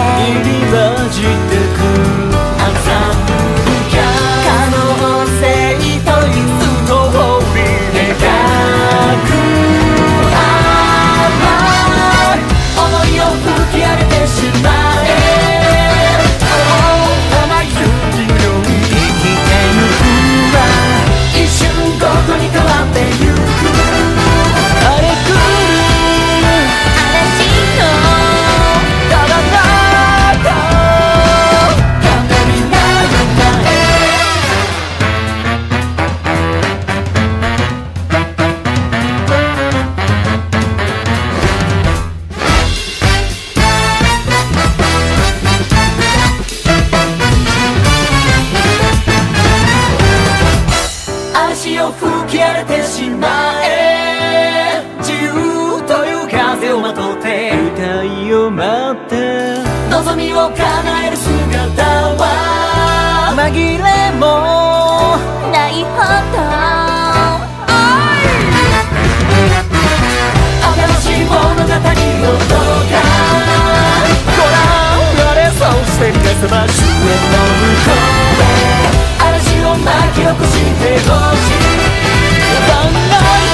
入り混じってく朝可能性というストーリー描く想いを吹き荒れてしまえ甘い雪のように生きてゆくわ一瞬ごとに変わってゆく荒れ狂う嵐のただ中雷の前足を吹き荒れてしまえ自由という風をまとって歌いを待って望みを叶える姿は紛れもないほど新しい物語をどうかご覧あれそして皆様終焉の向こうへ嵐を巻き起こしてほしい考え